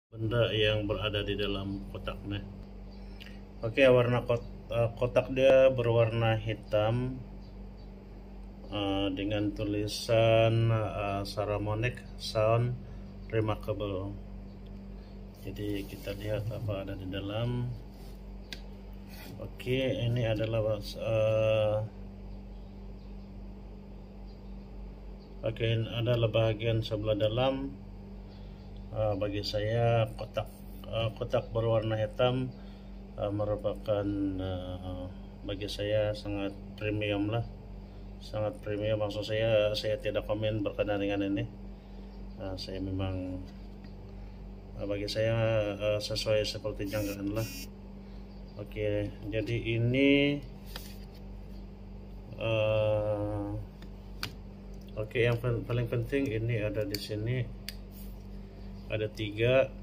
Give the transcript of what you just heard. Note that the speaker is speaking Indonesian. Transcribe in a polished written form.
benda yang berada di dalam kotaknya. Oke, warna kotak dia berwarna hitam dengan tulisan saramonic sound remarkable. Jadi kita lihat apa ada di dalam. Oke, ini adalah adalah bagian sebelah dalam. Bagi saya kotak berwarna hitam merupakan bagi saya sangat premium lah, sangat premium. Maksud saya tidak komen berkenaan dengan ini. Saya memang bagi saya sesuai seperti jangkaan lah. Oke, jadi ini oke, yang paling penting ini ada di sini ada 3